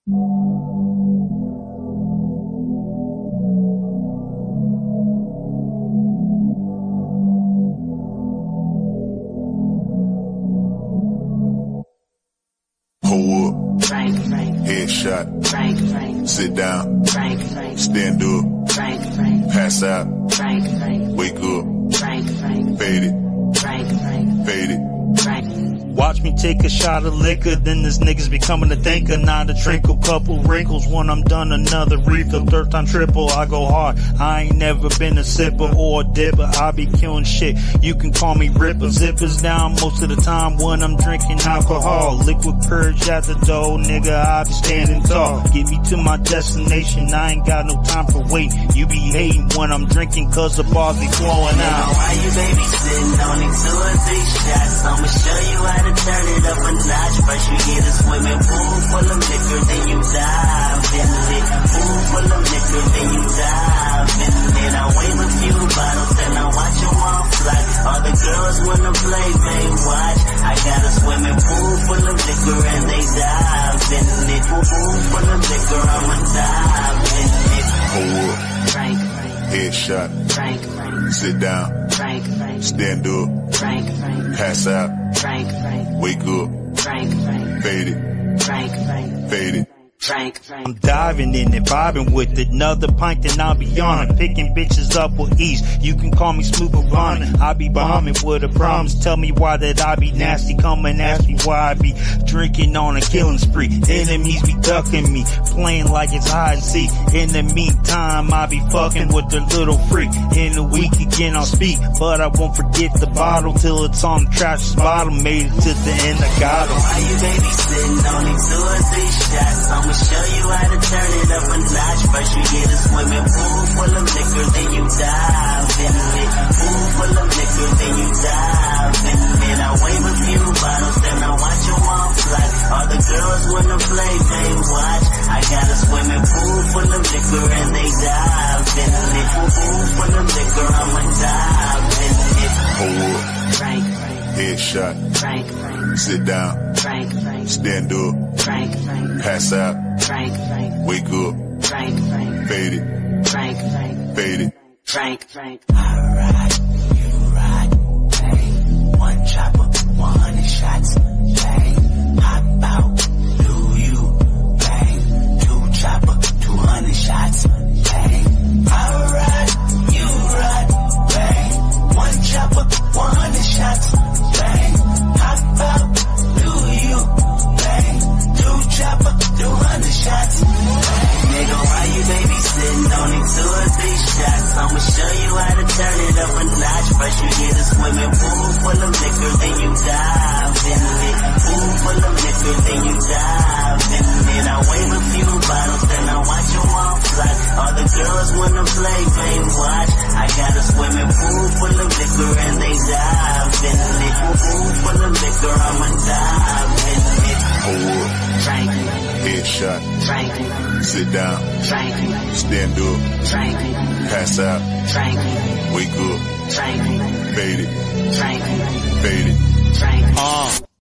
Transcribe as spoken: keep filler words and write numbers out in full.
Pull up, headshot, sit down, stand up, pass out, wake up, fade it, fade it. Watch me take a shot of liquor, then this niggas becoming a thinker. Not a trinkle, couple wrinkles. When I'm done, another refill. Third time triple, I go hard. I ain't never been a sipper or a dipper. I be killing shit. You can call me Ripper. Zippers down most of the time when I'm drinking alcohol. Liquid purge at the door, nigga, I be standing tall. Get me to my destination, I ain't got no time for wait. You be hating when I'm drinking cause the bars be flowing out. Why you babysitting? Only two or three shots. I'ma show you how to turn it up a notch. First you get a swimming pool full of liquor, then you dive in it. Pool full of liquor, then you dive in it. I wave a few bottles, then I watch them all fly. All the girls wanna play, they watch. I got a swimming pool full of liquor and they dive in it. Pool full of liquor, I'ma dive in it. Pull up, headshot, sit down, stand up, pass out, wake up, fade it, fade it. I'm diving in it, vibing with it. Another pint, then I'll be on it. Picking bitches up with ease. You can call me Smooth Bonnet. I be bombing with the problems. Tell me why that I be nasty. Come and ask me why I be drinking on a killing spree. Enemies be ducking me, playing like it's hide and seek. In the meantime, I be fucking with the little freak. In the week again I'll speak, but I won't forget the bottle till it's on the trash's bottom. Made it to the end, I got it. Why you babysitting? Only two or three shots. I'ma show you how to turn it up a notch. First you get a swimming pool full of liquor, then you dive in it. Pool full of liquor, then you dive in it. I wave a few bottles, then I watch them all fly. All the girls wanna play, they watch. I got a swimming pool full of liquor and they dive in it. Pool full of liquor, I'ma dive in it. Pull up, headshot, sit down, stand up, pass out, wake up, fade it, fade it. Frank, Frank. I ride, you ride, bang. One chopper, one hundred shots, bang. Hop out, do you, bang. Two chopper, two hundred shots, bang. I ride, you ride, bang. One chopper, one hundred shots, bang. Hop out, do you, bang. Two chopper, two hundred shots, bang. Nigga, why you babysitting? Only two or three shots. I'ma show you how to turn it up a notch. First you get a swimming pool full of liquor, then you dive in it. Pool full of liquor, then you dive in it. I wave a few bottles, then I watch them all fly. All the girls wanna play, they watch. I got a swimming pool full of liquor and they dive in it. Pool full of liquor, I'ma dive in it. Pull up, Frank, headshot, Frank, sit down, Frank, stand up, Frank, pass out, Frank, wake up, Frank, fade it, Frank, fade it. Frank. Uh.